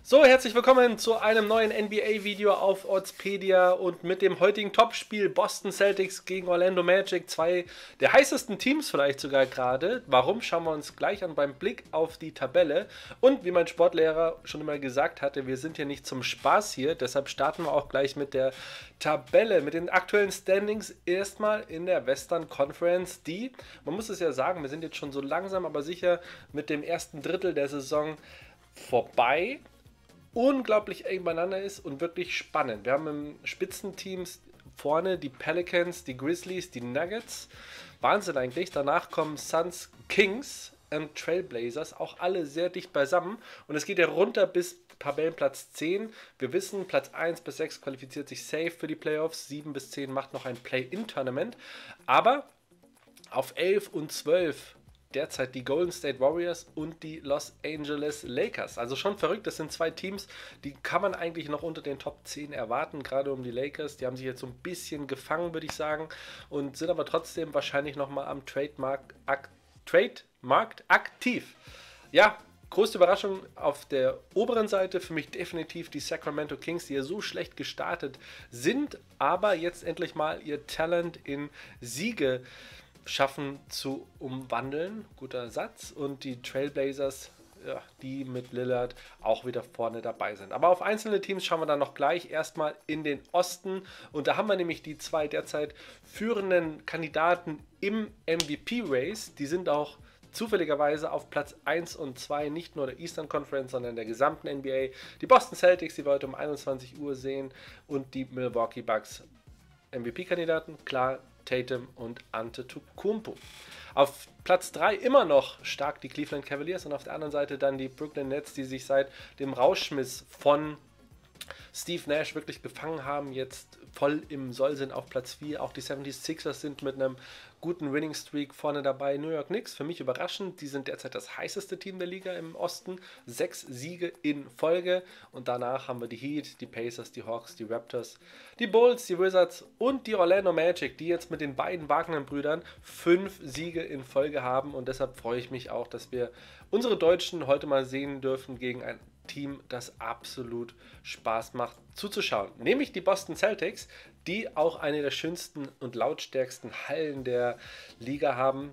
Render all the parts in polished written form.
So, herzlich willkommen zu einem neuen NBA-Video auf Oddspedia und mit dem heutigen Topspiel Boston Celtics gegen Orlando Magic, zwei der heißesten Teams vielleicht sogar gerade. Warum, schauen wir uns gleich an beim Blick auf die Tabelle. Und wie mein Sportlehrer schon immer gesagt hatte, wir sind hier nicht zum Spaß hier, deshalb starten wir auch gleich mit der Tabelle, mit den aktuellen Standings erstmal in der Western Conference, die, man muss es ja sagen, wir sind jetzt schon so langsam aber sicher mit dem ersten Drittel der Saison vorbei, unglaublich eng beieinander ist und wirklich spannend. Wir haben im Spitzenteams vorne die Pelicans, die Grizzlies, die Nuggets. Wahnsinn eigentlich. Danach kommen Suns, Kings und Trailblazers, auch alle sehr dicht beisammen. Und es geht ja runter bis Tabellenplatz 10. Wir wissen, Platz 1 bis 6 qualifiziert sich safe für die Playoffs. 7 bis 10 macht noch ein Play-In-Tournament. Aber auf 11 und 12 derzeit die Golden State Warriors und die Los Angeles Lakers. Also schon verrückt, das sind zwei Teams, die kann man eigentlich noch unter den Top 10 erwarten, gerade um die Lakers. Die haben sich jetzt so ein bisschen gefangen, würde ich sagen, und sind aber trotzdem wahrscheinlich nochmal am Trademark aktiv. Ja, größte Überraschung auf der oberen Seite für mich definitiv die Sacramento Kings, die ja so schlecht gestartet sind, aber jetzt endlich mal ihr Talent in Siege schaffen zu umwandeln. Guter Satz. Und die Trailblazers, ja, die mit Lillard auch wieder vorne dabei sind. Aber auf einzelne Teams schauen wir dann noch gleich. Erstmal in den Osten. Und da haben wir nämlich die zwei derzeit führenden Kandidaten im MVP-Race. Die sind auch zufälligerweise auf Platz 1 und 2 nicht nur der Eastern Conference, sondern der gesamten NBA. Die Boston Celtics, die wir heute um 21 Uhr sehen, und die Milwaukee Bucks. MVP-Kandidaten, klar, Tatum und Antetokounmpo. Auf Platz 3 immer noch stark die Cleveland Cavaliers und auf der anderen Seite dann die Brooklyn Nets, die sich seit dem Rauschmiss von Steve Nash wirklich gefangen haben, jetzt voll im Soll sind auf Platz 4. Auch die 76ers sind mit einem guten Winning Streak vorne dabei. New York Knicks, für mich überraschend, die sind derzeit das heißeste Team der Liga im Osten. 6 Siege in Folge und danach haben wir die Heat, die Pacers, die Hawks, die Raptors, die Bulls, die Wizards und die Orlando Magic, die jetzt mit den beiden Wagner-Brüdern 5 Siege in Folge haben, und deshalb freue ich mich auch, dass wir unsere Deutschen heute mal sehen dürfen gegen ein Team, das absolut Spaß macht zuzuschauen. Nämlich die Boston Celtics, die auch eine der schönsten und lautstärksten Hallen der Liga haben.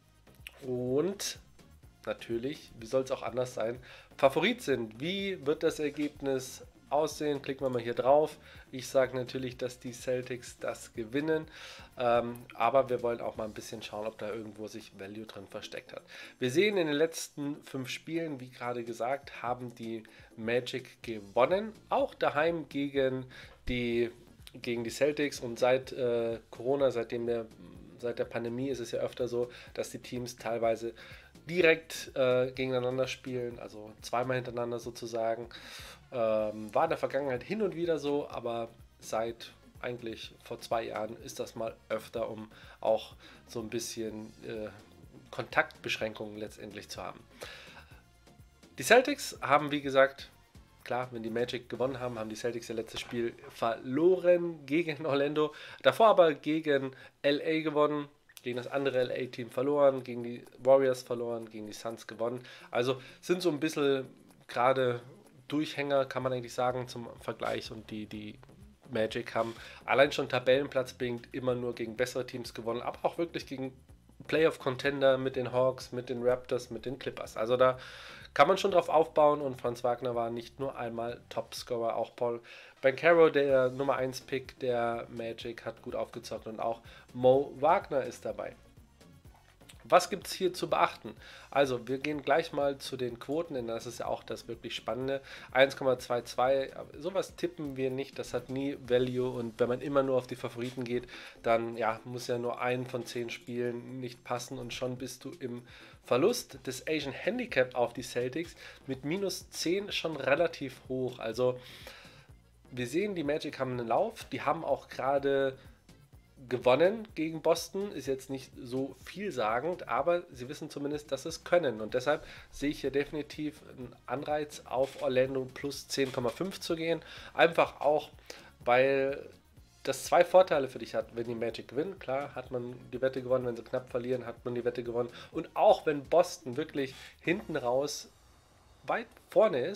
Und natürlich, wie soll es auch anders sein, Favorit sind. Wie wird das Ergebnis aussehen? Klicken wir mal hier drauf. Ich sage natürlich, dass die Celtics das gewinnen, aber wir wollen auch mal ein bisschen schauen, ob da irgendwo sich Value drin versteckt hat. Wir sehen in den letzten 5 Spielen, wie gerade gesagt, haben die Magic gewonnen, auch daheim gegen die Celtics, und seit Corona, seit der Pandemie ist es ja öfter so, dass die Teams teilweise direkt gegeneinander spielen, also zweimal hintereinander sozusagen. War in der Vergangenheit hin und wieder so, aber seit eigentlich vor 2 Jahren ist das mal öfter, um auch so ein bisschen Kontaktbeschränkungen letztendlich zu haben. Die Celtics haben, wie gesagt, klar, wenn die Magic gewonnen haben, haben die Celtics ihr letztes Spiel verloren gegen Orlando. Davor aber gegen LA gewonnen, gegen das andere LA-Team verloren, gegen die Warriors verloren, gegen die Suns gewonnen. Also sind so ein bisschen gerade Durchhänger, kann man eigentlich sagen, zum Vergleich. Und die Magic haben allein schon Tabellenplatz bedingt immer nur gegen bessere Teams gewonnen, aber auch wirklich gegen Playoff-Contender mit den Hawks, mit den Raptors, mit den Clippers. Also da kann man schon drauf aufbauen, und Franz Wagner war nicht nur einmal Topscorer, auch Paul Banchero, der Nummer 1 Pick der Magic, hat gut aufgezockt, und auch Mo Wagner ist dabei. Was gibt es hier zu beachten? Also, wir gehen gleich mal zu den Quoten, denn das ist ja auch das wirklich Spannende. 1,22, sowas tippen wir nicht, das hat nie Value, und wenn man immer nur auf die Favoriten geht, dann ja, muss ja nur ein von 10 Spielen nicht passen und schon bist du im Verlust. Das Asian Handicap auf die Celtics mit -10 schon relativ hoch. Also, wir sehen, die Magic haben einen Lauf, die haben auch gerade gewonnen gegen Boston, ist jetzt nicht so vielsagend, aber sie wissen zumindest, dass sie es können, und deshalb sehe ich hier definitiv einen Anreiz auf Orlando plus 10,5 zu gehen, einfach auch, weil das 2 Vorteile für dich hat, wenn die Magic gewinnen. Klar, hat man die Wette gewonnen, wenn sie knapp verlieren, hat man die Wette gewonnen, und auch wenn Boston wirklich hinten raus weit vorne ist,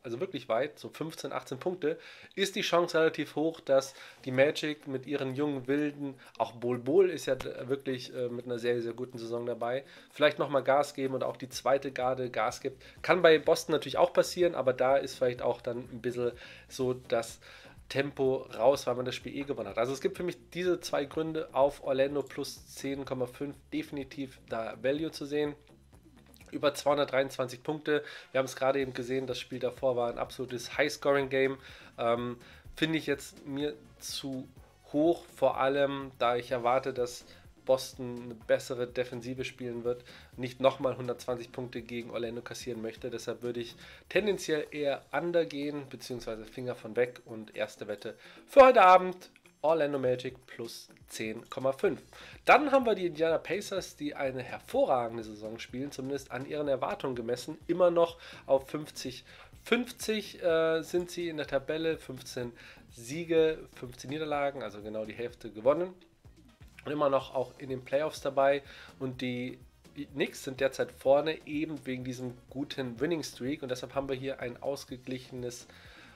also wirklich weit, so 15, 18 Punkte, ist die Chance relativ hoch, dass die Magic mit ihren jungen Wilden, auch Bol Bol ist ja wirklich mit einer sehr, sehr guten Saison dabei, vielleicht nochmal Gas geben und auch die zweite Garde Gas gibt. Kann bei Boston natürlich auch passieren, aber da ist vielleicht auch dann ein bisschen so das Tempo raus, weil man das Spiel gewonnen hat. Also es gibt für mich diese zwei Gründe, auf Orlando plus 10,5 definitiv da Value zu sehen. Über 223 Punkte. Wir haben es gerade eben gesehen, das Spiel davor war ein absolutes High-Scoring-Game. Finde ich jetzt mir zu hoch, vor allem da ich erwarte, dass Boston eine bessere Defensive spielen wird, nicht nochmal 120 Punkte gegen Orlando kassieren möchte. Deshalb würde ich tendenziell eher under gehen, beziehungsweise Finger von weg, und erste Wette für heute Abend Orlando Magic plus 10,5. Dann haben wir die Indiana Pacers, die eine hervorragende Saison spielen, zumindest an ihren Erwartungen gemessen. Immer noch auf 50 sind sie in der Tabelle, 15 Siege, 15 Niederlagen, also genau die Hälfte gewonnen. Und immer noch auch in den Playoffs dabei. Und die Knicks sind derzeit vorne, eben wegen diesem guten Winning Streak. Und deshalb haben wir hier ein ausgeglichenes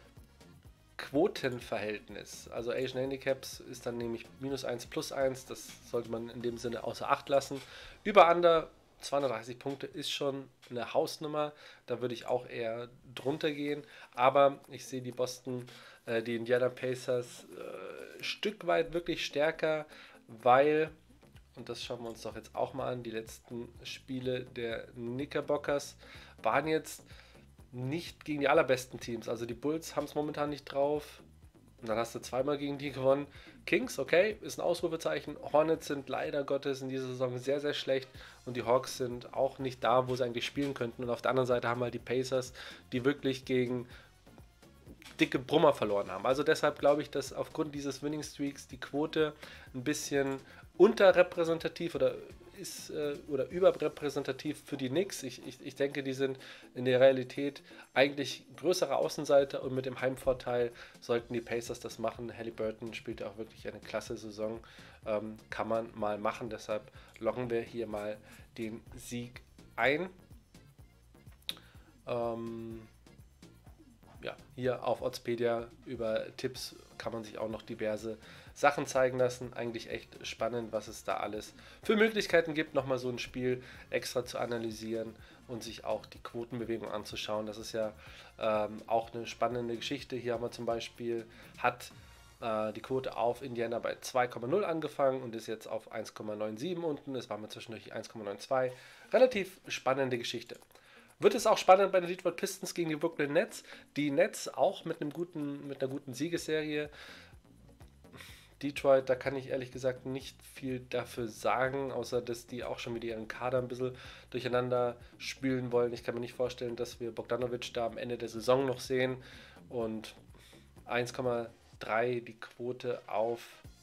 Quotenverhältnis. Also Asian Handicaps ist dann nämlich -1 +1. Das sollte man in dem Sinne außer Acht lassen. Über Under 230 Punkte ist schon eine Hausnummer. Da würde ich auch eher drunter gehen. Aber ich sehe die Indiana Pacers Stück weit wirklich stärker, weil, und das schauen wir uns doch jetzt auch mal an, die letzten Spiele der Knickerbockers waren jetzt nicht gegen die allerbesten Teams. Also die Bulls haben es momentan nicht drauf. Und dann hast du zweimal gegen die gewonnen. Kings, okay, ist ein Ausrufezeichen. Hornets sind leider Gottes in dieser Saison sehr, sehr schlecht. Und die Hawks sind auch nicht da, wo sie eigentlich spielen könnten. Und auf der anderen Seite haben wir halt die Pacers, die wirklich gegen dicke Brummer verloren haben. Also deshalb glaube ich, dass aufgrund dieses Winning Streaks die Quote ein bisschen unterrepräsentativ oder überrepräsentativ für die Knicks. Ich denke, die sind in der Realität eigentlich größere Außenseiter, und mit dem Heimvorteil sollten die Pacers das machen. Haliburton spielt auch wirklich eine klasse Saison. Kann man mal machen, deshalb loggen wir hier mal den Sieg ein. Ja, hier auf Oddspedia über Tipps kann man sich auch noch diverse Sachen zeigen lassen. Eigentlich echt spannend, was es da alles für Möglichkeiten gibt, nochmal so ein Spiel extra zu analysieren und sich auch die Quotenbewegung anzuschauen. Das ist ja auch eine spannende Geschichte. Hier haben wir zum Beispiel, hat die Quote auf Indiana bei 2,0 angefangen und ist jetzt auf 1,97 unten. Es war mal zwischendurch 1,92. Relativ spannende Geschichte. Wird es auch spannend bei den Detroit Pistons gegen die Brooklyn Nets. Die Nets auch mit einer guten Siegesserie. Detroit, da kann ich ehrlich gesagt nicht viel dafür sagen, außer dass die auch schon wieder ihren Kader ein bisschen durcheinander spülen wollen. Ich kann mir nicht vorstellen, dass wir Bogdanovic da am Ende der Saison noch sehen. Und 1,3 die Quote auf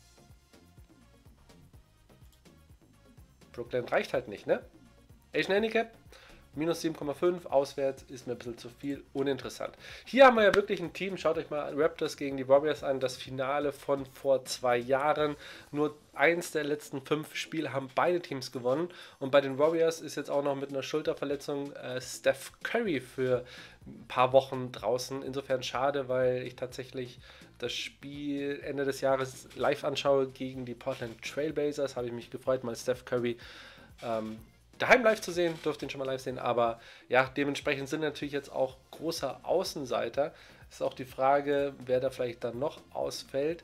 Brooklyn reicht halt nicht, ne? Asian Handicap -7,5, auswärts ist mir ein bisschen zu viel, uninteressant. Hier haben wir ja wirklich ein Team, schaut euch mal Raptors gegen die Warriors an, das Finale von vor 2 Jahren. Nur eins der letzten 5 Spiele haben beide Teams gewonnen, und bei den Warriors ist jetzt auch noch mit einer Schulterverletzung Steph Curry für ein paar Wochen draußen. Insofern schade, weil ich tatsächlich das Spiel Ende des Jahres live anschaue gegen die Portland Trailblazers. Habe ich mich gefreut, mal Steph Curry daheim live zu sehen, durfte ihn schon mal live sehen, aber ja, dementsprechend sind natürlich jetzt auch großer Außenseiter. Ist auch die Frage, wer da vielleicht dann noch ausfällt.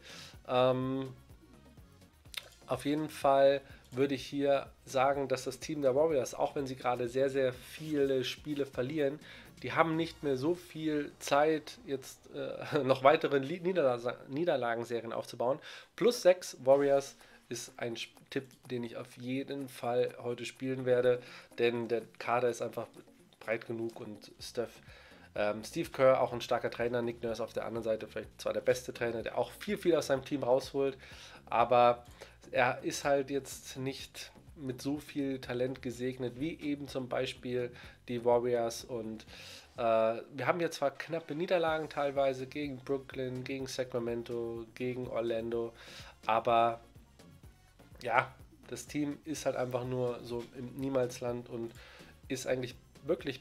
Auf jeden Fall würde ich hier sagen, dass das Team der Warriors, auch wenn sie gerade sehr, sehr viele Spiele verlieren, die haben nicht mehr so viel Zeit, jetzt noch weitere Niederlagenserien aufzubauen. +6 Warriors ist ein Tipp, den ich auf jeden Fall heute spielen werde, denn der Kader ist einfach breit genug, und Steve Kerr, auch ein starker Trainer, Nick Nurse auf der anderen Seite vielleicht zwar der beste Trainer, der auch viel aus seinem Team rausholt, aber er ist halt jetzt nicht mit so viel Talent gesegnet wie eben zum Beispiel die Warriors, und wir haben jetzt zwar knappe Niederlagen teilweise gegen Brooklyn, gegen Sacramento, gegen Orlando, aber ja, das Team ist halt einfach nur so im Niemalsland und ist eigentlich wirklich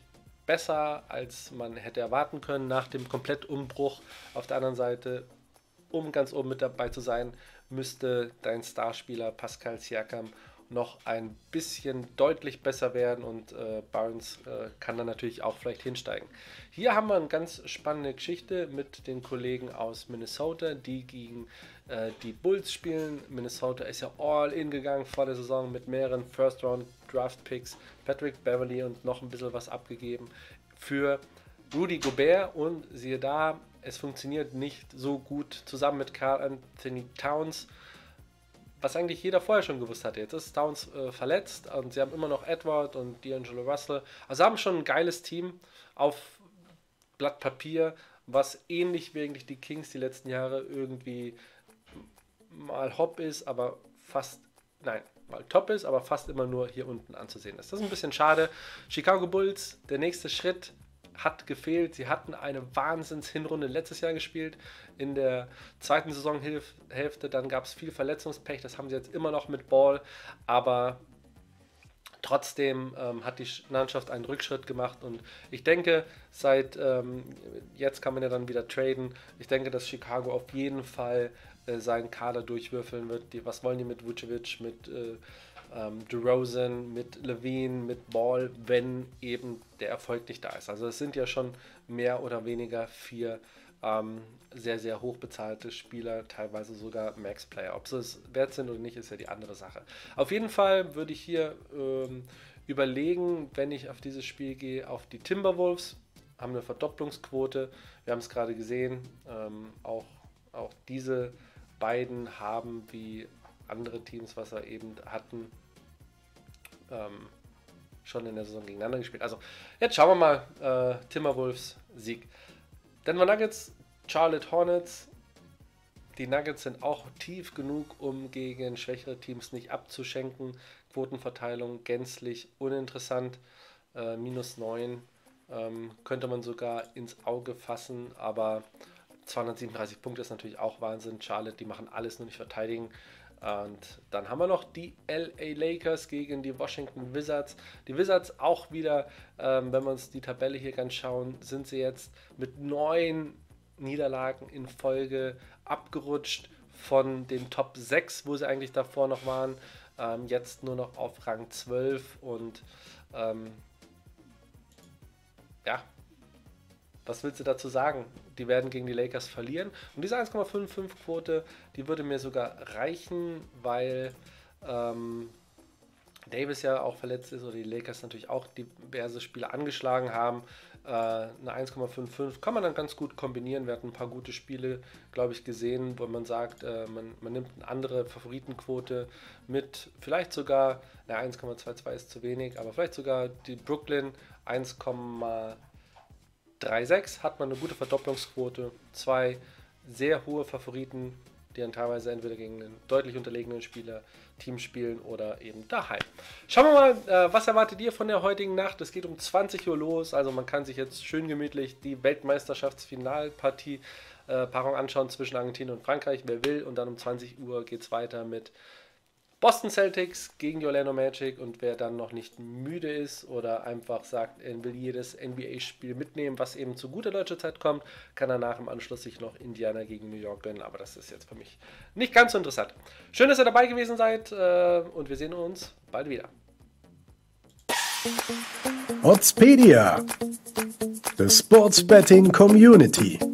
besser, als man hätte erwarten können nach dem Komplettumbruch. Auf der anderen Seite, um ganz oben mit dabei zu sein, müsste dein Starspieler Pascal Siakam noch ein bisschen deutlich besser werden und Barnes kann dann natürlich auch vielleicht hinsteigen. Hier haben wir eine ganz spannende Geschichte mit den Kollegen aus Minnesota, die gegen die Bulls spielen. Minnesota ist ja all in gegangen vor der Saison mit mehreren First-Round-Draft-Picks, Patrick Beverley und noch ein bisschen was abgegeben für Rudy Gobert und siehe da, es funktioniert nicht so gut zusammen mit Karl Anthony Towns, was eigentlich jeder vorher schon gewusst hatte. Jetzt ist Towns verletzt und sie haben immer noch Edward und D'Angelo Russell. Also haben schon ein geiles Team auf Blatt Papier, was ähnlich wie eigentlich die Kings die letzten Jahre irgendwie mal hopp ist, aber fast, nein, mal top ist, aber fast immer nur hier unten anzusehen ist. Das ist ein bisschen schade. Chicago Bulls, der nächste Schritt hat gefehlt. Sie hatten eine Wahnsinns-Hinrunde letztes Jahr gespielt. In der zweiten Saisonhälfte, dann gab es viel Verletzungspech. Das haben sie jetzt immer noch mit Ball. Aber trotzdem hat die Mannschaft einen Rückschritt gemacht. Und ich denke, seit jetzt kann man ja dann wieder traden. Ich denke, dass Chicago auf jeden Fall seinen Kader durchwürfeln wird. Was wollen die mit Vucevic, mit DeRozan, mit Levine, mit Ball, wenn eben der Erfolg nicht da ist. Also es sind ja schon mehr oder weniger 4 sehr, sehr hochbezahlte Spieler, teilweise sogar Max-Player. Ob sie es wert sind oder nicht, ist ja die andere Sache. Auf jeden Fall würde ich hier überlegen, wenn ich auf dieses Spiel gehe, auf die Timberwolves, haben eine Verdopplungsquote. Wir haben es gerade gesehen, auch diese beiden haben wie andere Teams, was wir eben hatten, schon in der Saison gegeneinander gespielt. Also jetzt schauen wir mal, Timberwolves Sieg. Denver Nuggets, Charlotte Hornets. Die Nuggets sind auch tief genug, um gegen schwächere Teams nicht abzuschenken. Quotenverteilung gänzlich uninteressant. -9 könnte man sogar ins Auge fassen, aber 237 Punkte ist natürlich auch Wahnsinn. Charlotte, die machen alles, nur nicht verteidigen. Und dann haben wir noch die LA Lakers gegen die Washington Wizards. Die Wizards auch wieder, wenn wir uns die Tabelle hier ganz schauen, sind sie jetzt mit 9 Niederlagen in Folge abgerutscht von den Top 6, wo sie eigentlich davor noch waren. Jetzt nur noch auf Rang 12 und ja, was willst du dazu sagen? Die werden gegen die Lakers verlieren. Und diese 1,55 Quote, die würde mir sogar reichen, weil Davis ja auch verletzt ist oder die Lakers natürlich auch diverse Spiele angeschlagen haben. Eine 1,55 kann man dann ganz gut kombinieren. Wir hatten ein paar gute Spiele, glaube ich, gesehen, wo man sagt, man nimmt eine andere Favoritenquote mit, vielleicht sogar, 1,22 ist zu wenig, aber vielleicht sogar die Brooklyn 1,36 hat man eine gute Verdopplungsquote. 2 sehr hohe Favoriten, die dann teilweise entweder gegen einen deutlich unterlegenen Team spielen oder eben daheim. Schauen wir mal, was erwartet ihr von der heutigen Nacht? Es geht um 20 Uhr los, also man kann sich jetzt schön gemütlich die Weltmeisterschaftsfinalpartie Paarung anschauen zwischen Argentinien und Frankreich, wer will. Und dann um 20 Uhr geht es weiter mit Boston Celtics gegen die Orlando Magic, und wer dann noch nicht müde ist oder einfach sagt, er will jedes NBA-Spiel mitnehmen, was eben zu guter deutscher Zeit kommt, kann danach im Anschluss sich noch Indiana gegen New York gönnen, aber das ist jetzt für mich nicht ganz so interessant. Schön, dass ihr dabei gewesen seid und wir sehen uns bald wieder. Oddspedia, the Sports Betting Community.